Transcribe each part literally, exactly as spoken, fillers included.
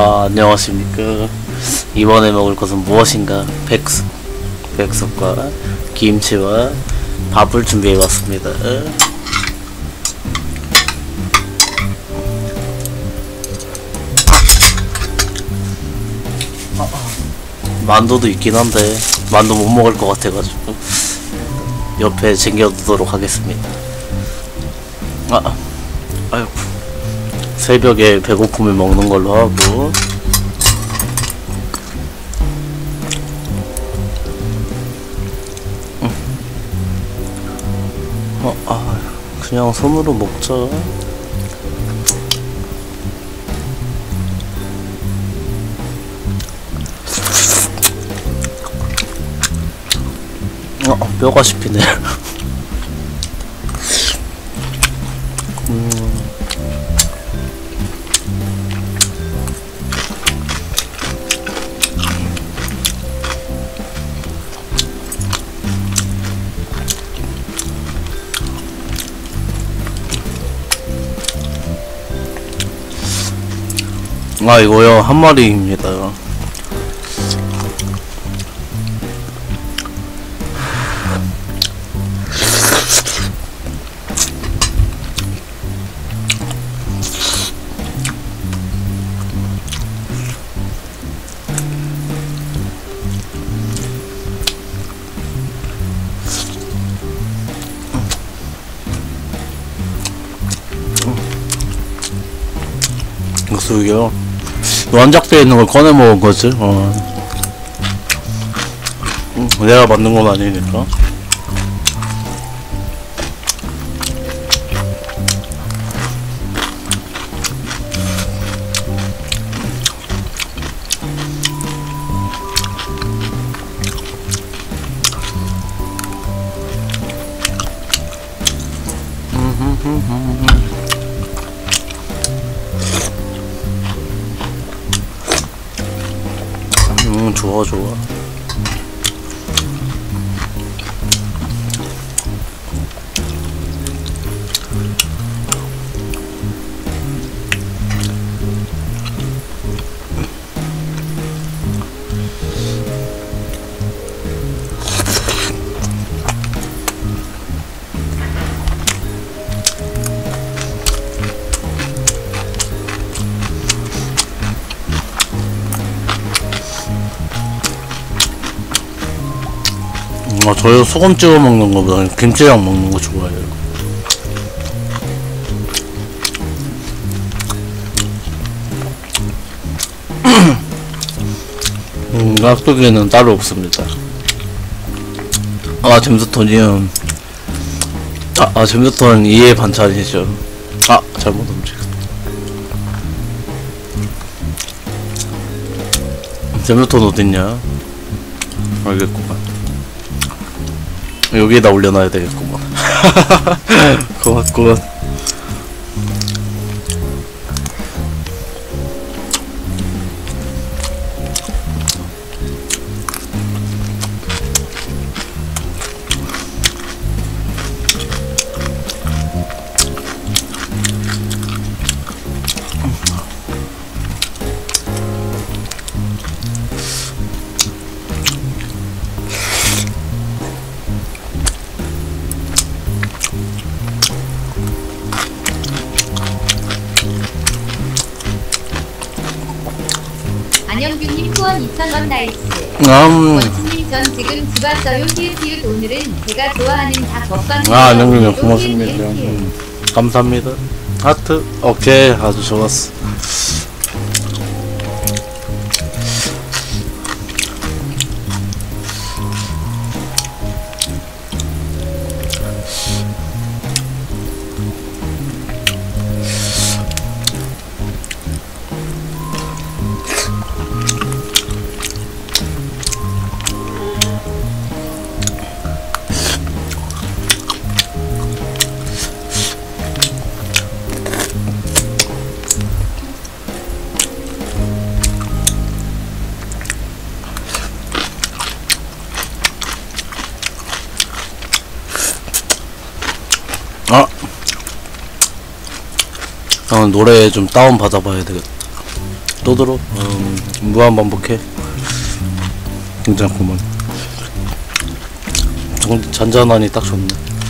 아, 안녕하십니까. 이번에 먹을 것은 무엇인가? 백숙, 백숙과 김치와 밥을 준비해봤습니다. 만두도 있긴 한데 만두 못 먹을 것 같아가지고 옆에 챙겨두도록 하겠습니다. 아, 아유, 새벽에 배고프면 먹는 걸로 하고. 어, 아, 그냥 손으로 먹자. 어, 뼈가 씹히네. 음. 아, 이거요, 한 마리입니다. 육수요. 완작되어 있는 걸 꺼내 먹은 거지. 어. 음, 내가 만든 건 아니니까. 음, 좋아 좋아. 아, 저요 소금 찍어 먹는 거보다 김치랑 먹는 거 좋아해요. 음, 깍두기는 따로 없습니다. 아, 잼스톤이요. 아, 아, 잼스톤 이의 반찬이죠. 아, 잘못 움직였다. 잼스톤 어딨냐? 알겠구만. 여기에다 올려놔야 되겠구만. 고맙구만. 안영규님 후원 이천 원 나이스. 음. 원수님 전 지금 집 왔어요. 히읗히읗. 오늘은 제가 좋아하는 닭 먹방. 아, 안녕님 고맙습니다. 음, 감사합니다. 하트. 오케이, 아주 좋았어. 아, 어, 노래 좀 다운 받아봐야 되겠다. 또 들어? 음, 무한 반복해. 괜찮구먼. 정- 잔잔하니 딱 좋네.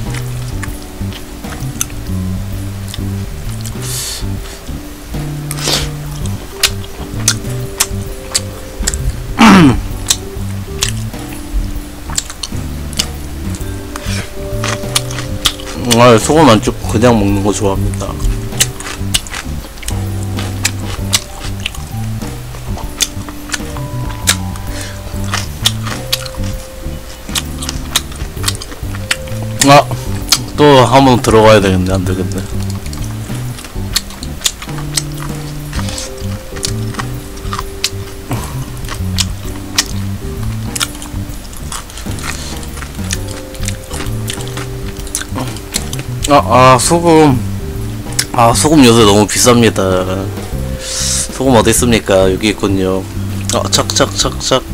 아, 소금 안 찍고 그냥 먹는 거 좋아합니다. 아, 또 한 번 들어가야 되겠네. 안 되겠네. 아, 아, 소금. 아, 소금 요새 너무 비쌉니다. 소금 어디 있습니까? 여기 있군요. 아, 착착착착.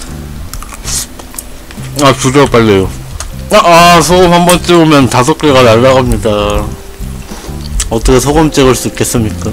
아, 줄여 빨리요. 아, 아, 소금 한 번 찍으면 다섯 개가 날라갑니다. 어떻게 소금 찍을 수 있겠습니까?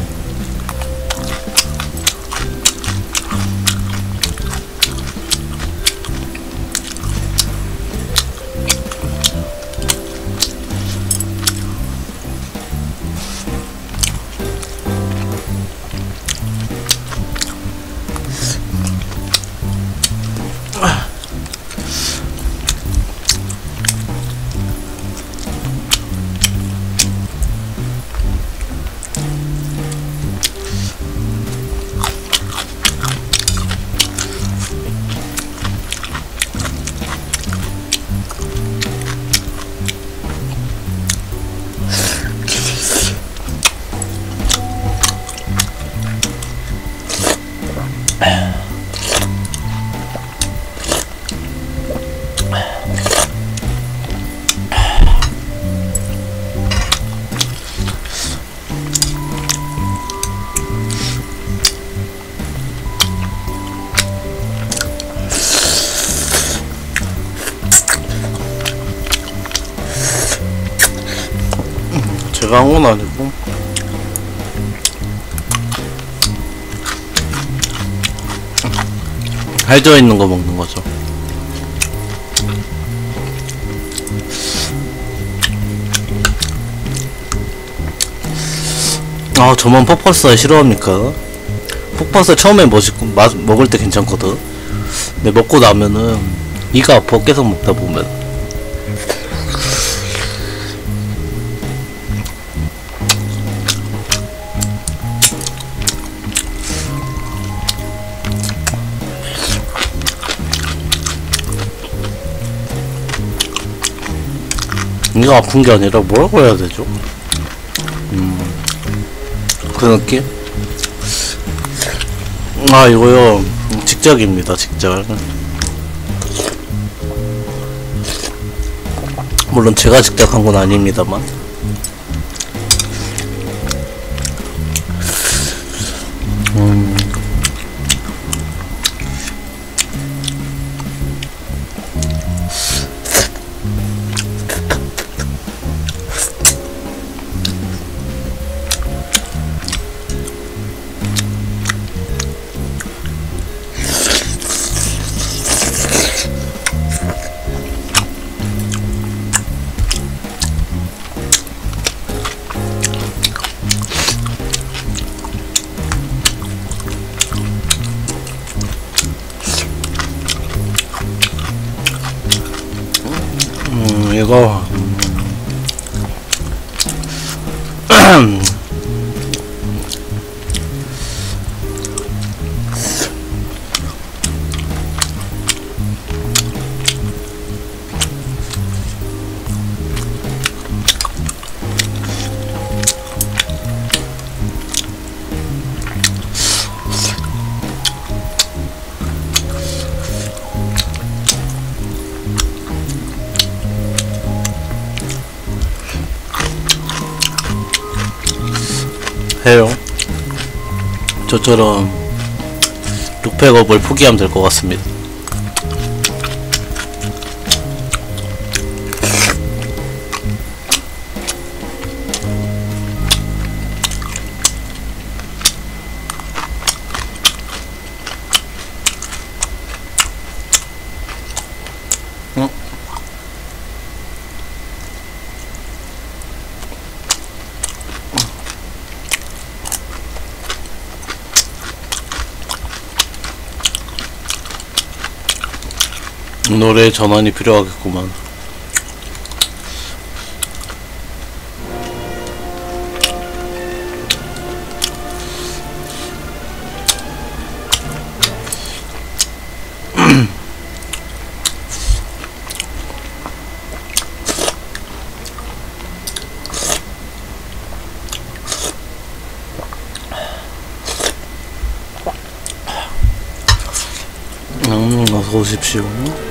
제가 한 건 아니고 할져 있는 거 먹는 거죠. 아, 저만 폭발사 싫어합니까? 폭발사 처음에 멋있고 맛 먹을 때 괜찮거든. 근데 먹고 나면은 이가 아파. 계속 먹다 보면. 이가 아픈 게 아니라 뭐라고 해야 되죠? 음, 그 느낌? 아, 이거요. 직작입니다, 직작. 물론 제가 직작한 건 아닙니다만. 음. 음, 이거 해요. 저처럼 룩백업을 포기하면 될 것 같습니다. 노래 전환이 필요하겠구만. 음, 어서 오십시오.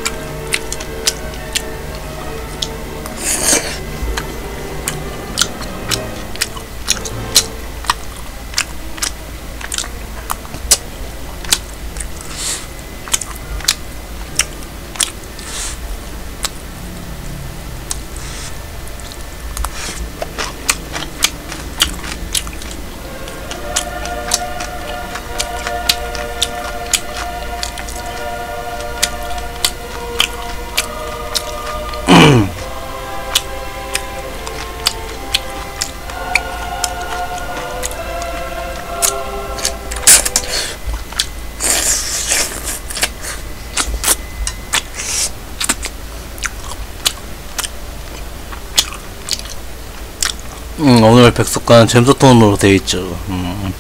음, 오늘 백석관 잼스톤으로 돼있죠. 음.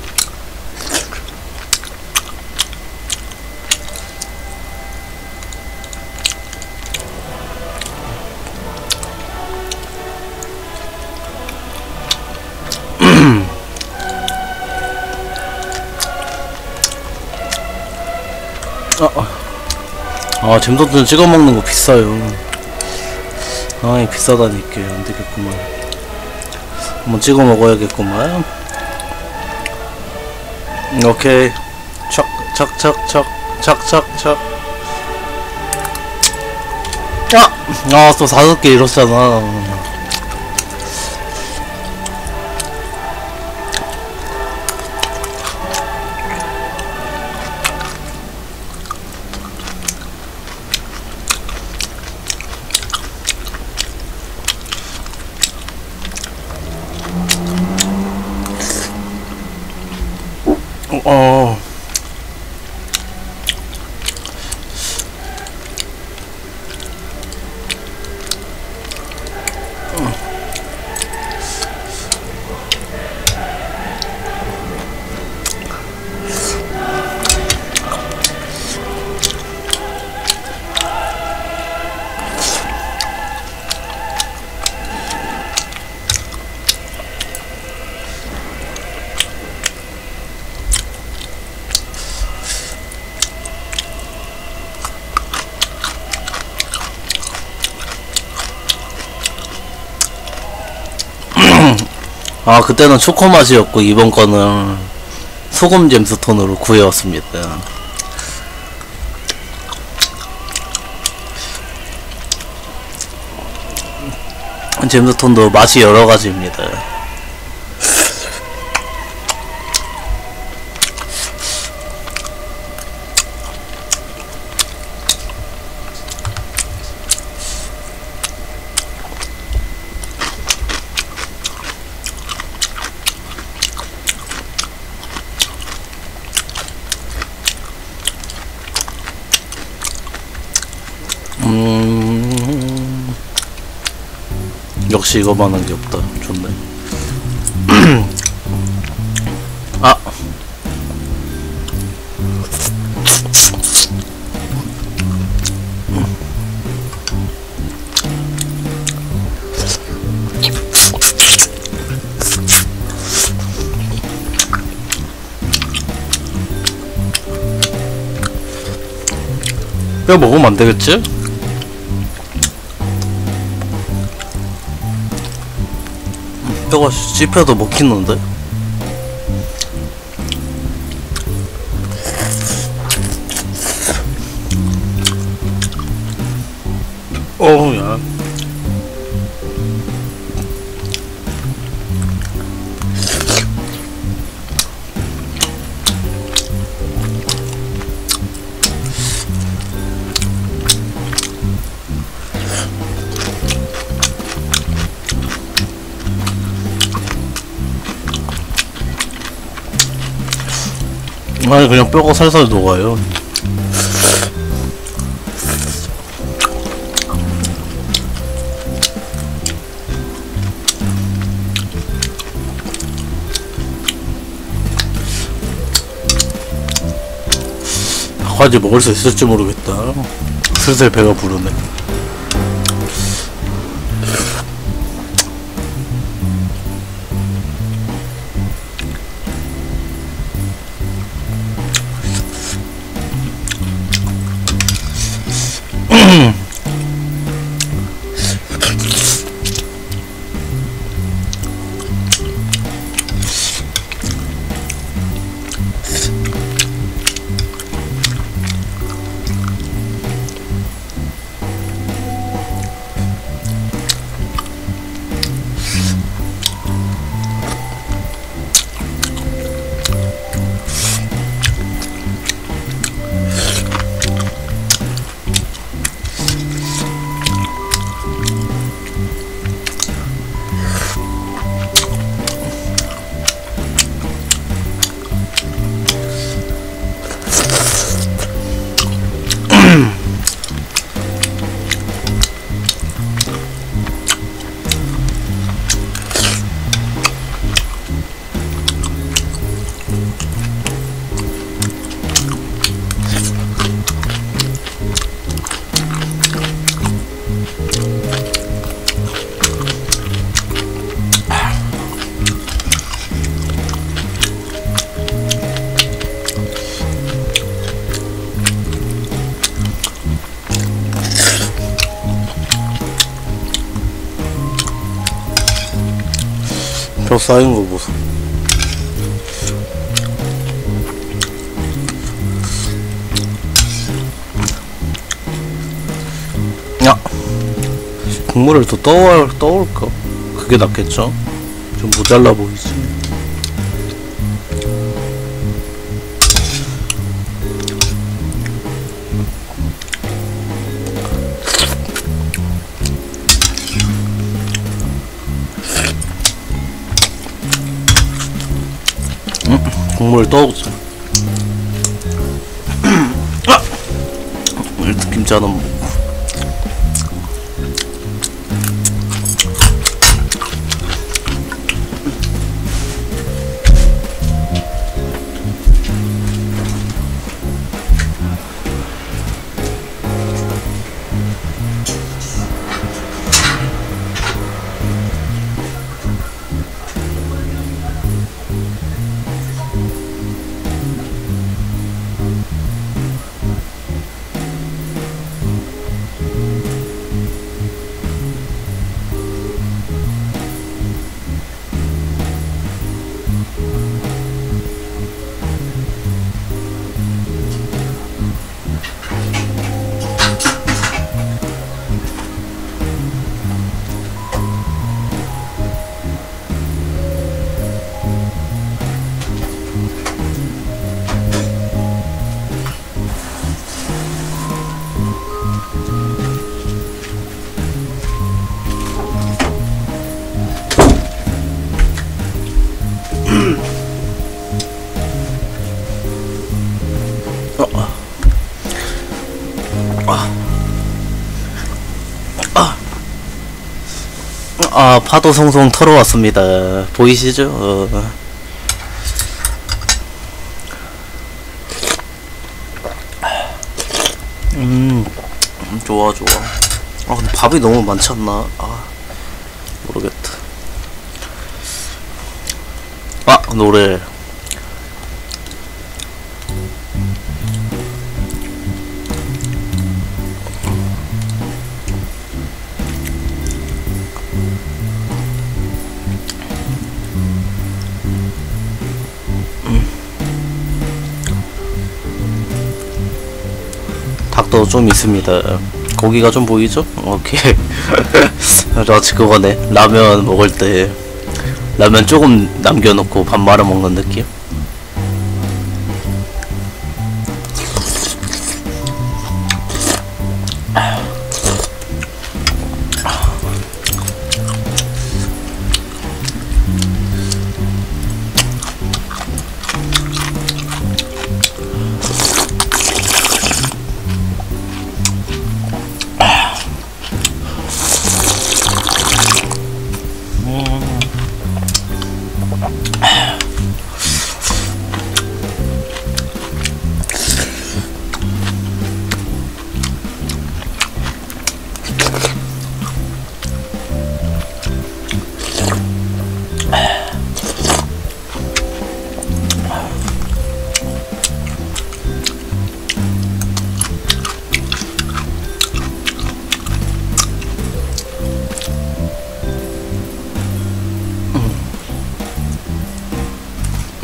아, 아 잼스톤 찍어먹는 거 비싸요. 아, 비싸다니까 안되겠구만. 한번 찍어 먹어야겠구만. 오케이. 척, 척, 척, 척, 척, 척, 척. 야! 아, 또 다섯 개 잃었잖아. 어. 아, 그때는 초코 맛이었고 이번 거는 소금 잼스톤으로 구해왔습니다. 잼스톤도 맛이 여러 가지입니다. 음, 역시 이거만한 게 없다. 좋네. 아, 뼈 먹으면 안 되겠지? 뼈가 씹혀도 먹히는데? 어우야. 아니, 그냥 뼈가 살살 녹아요. 이거까지 먹을 수 있을지 모르겠다. 슬슬 배가 부르네. 뼈 쌓인 거 보소. 야, 국물을 더 떠올, 떠올까? 그게 낫겠죠? 좀 모자라 보이지? 국물 떠오자. 아! 일단 김치 하나 먹고. 아, 파도 송송 털어왔습니다. 보이시죠? 어. 음, 좋아, 좋아. 아, 근데 밥이 너무 많지 않나? 아, 모르겠다. 아, 노래. 닭도 좀 있습니다. 고기가 좀 보이죠? 오케이. 마치 그거네. 라면 먹을 때 라면 조금 남겨놓고 밥 말아 먹는 느낌?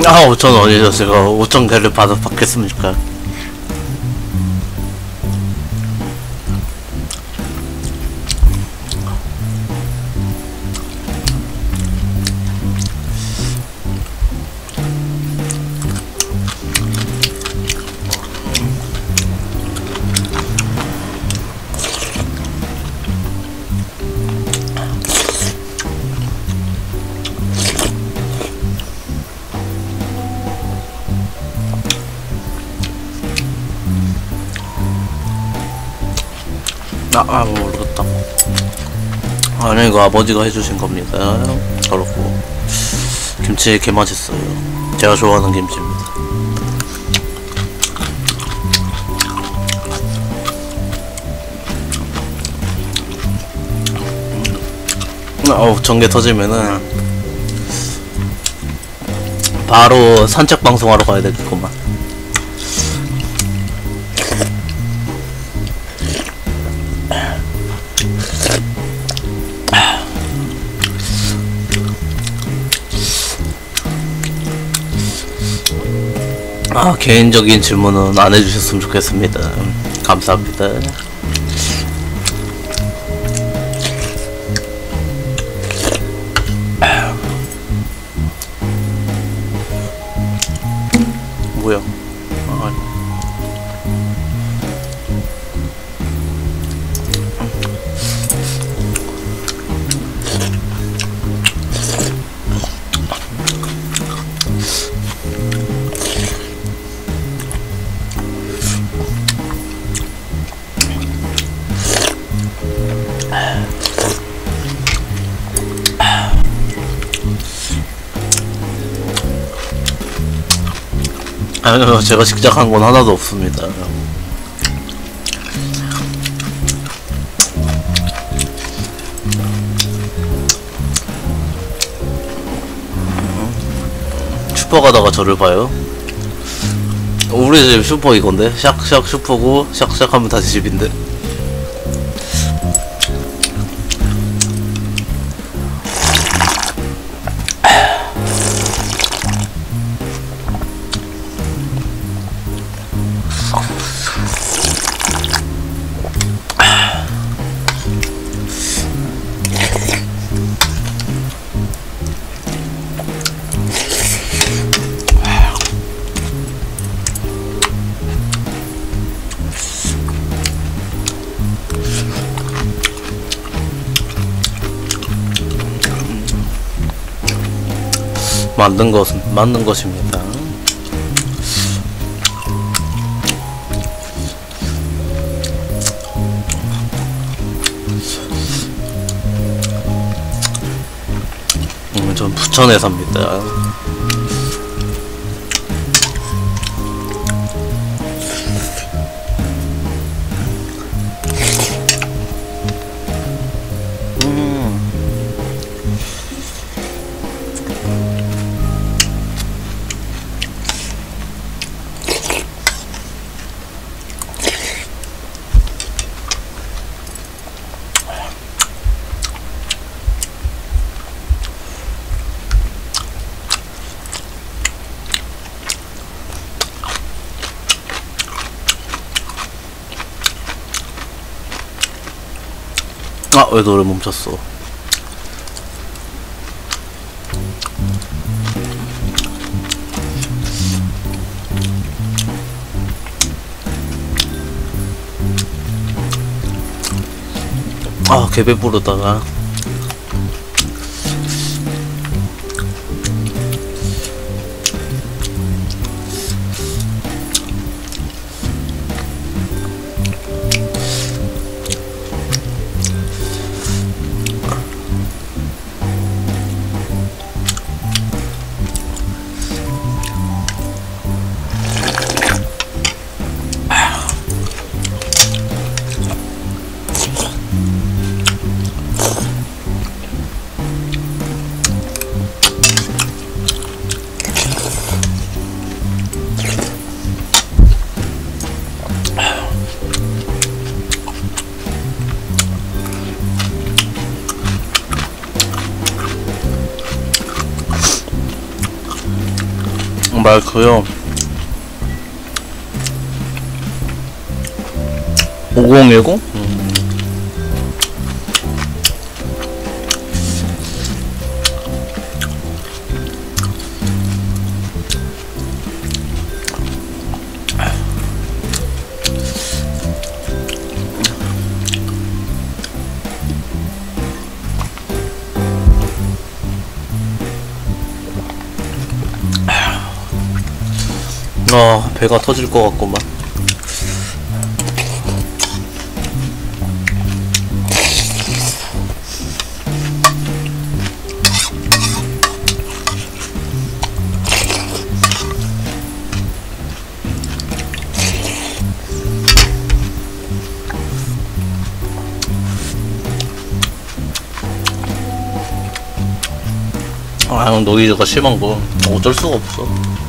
아, 오천 원이죠. 제가 오천 개를 받아 받겠습니까? 아, 아 모르겠다. 아니 이거 아버지가 해주신 겁니다. 그렇고 김치 개 맛있어요. 제가 좋아하는 김치입니다. 어우 전개 터지면은 바로 산책 방송하러 가야 되겠구만. 아, 개인적인 질문은 안 해주셨으면 좋겠습니다. 감사합니다. 뭐야? 아, 아니요, 제가 직접 건 하나도 없습니다. 슈퍼 가다가 저를 봐요. 우리 집 슈퍼 이건데? 샥샥 슈퍼고 샥샥 하면 다시 집인데. 만든 것은 만든 것입니다. 음, 전 부천에 삽니다. 아, 왜 노래 멈췄어? 아, 개배 부르다가 마이크요. 오공일공? 음. 아, 배가 터질 것 같구만. 아, 노이즈가 심한 거 어쩔 수가 없어.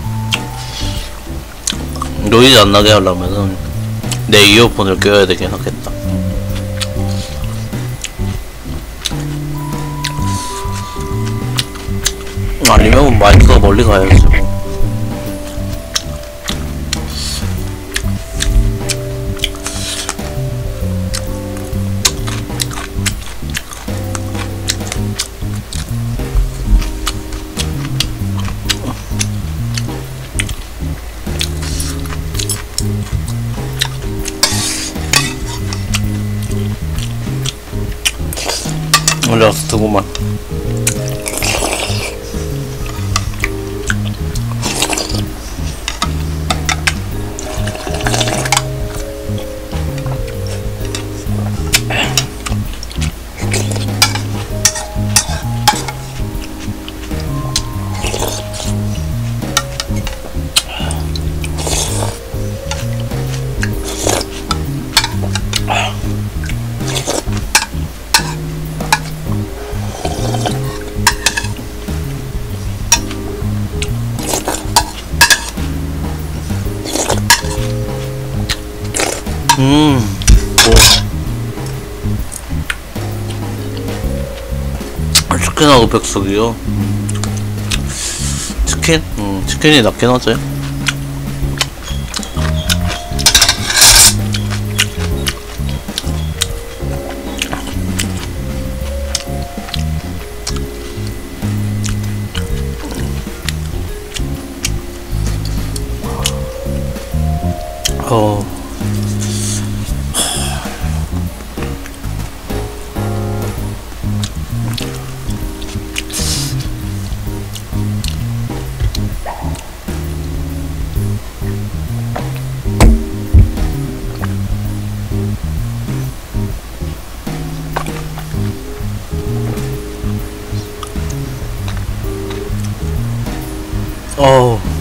노이즈 안 나게 하려면은 내 이어폰을 껴야 되긴 하겠다. 아니면 마이크가 멀리 가야지 뭐. 라스트구만. 음, 뭐 치킨하고 백숙이요. 치킨? 음, 치킨이 낫긴 하지. 어. 어.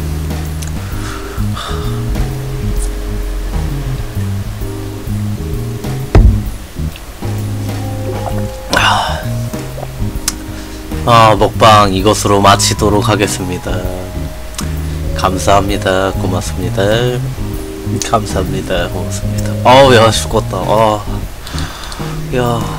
아, 먹방 이것으로 마치도록 하겠습니다. 감사합니다. 고맙습니다. 감사합니다. 고맙습니다. 아우, 야, 죽었다. 아, 야.